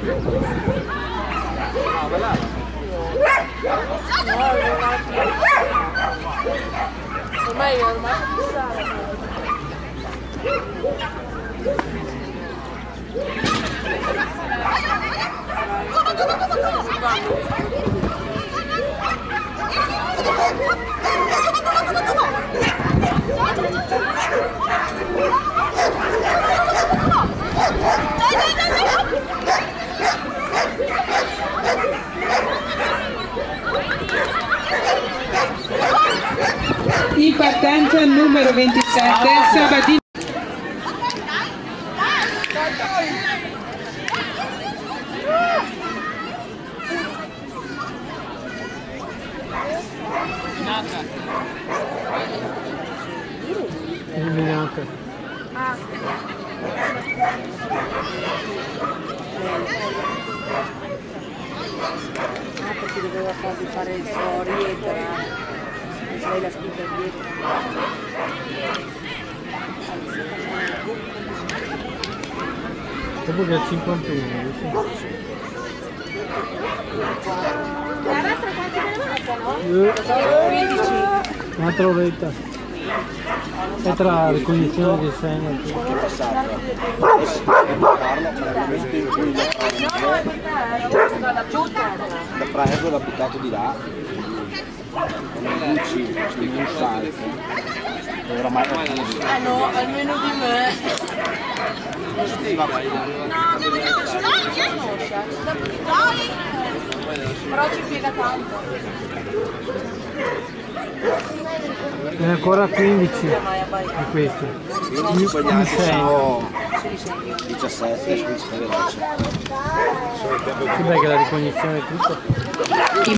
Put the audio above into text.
In partenza numero 27, Sabatini. Eliminata. Perché doveva farvi fare il suo rientrare. Lei l'ha scritta dietro. Dopo che è 51. La nostra quanti ne mancano? 15. Un'altra oretta. E tra ricognizione di segno. Da Prato l'ha buttato di là. Non sai. Oramai Ah no, almeno di me. Però ci piega tanto. E ancora 15 di questi. 15 sbagliati sono 17, quindi sta veloce. Sì, beh, che la ricognizione è tutto.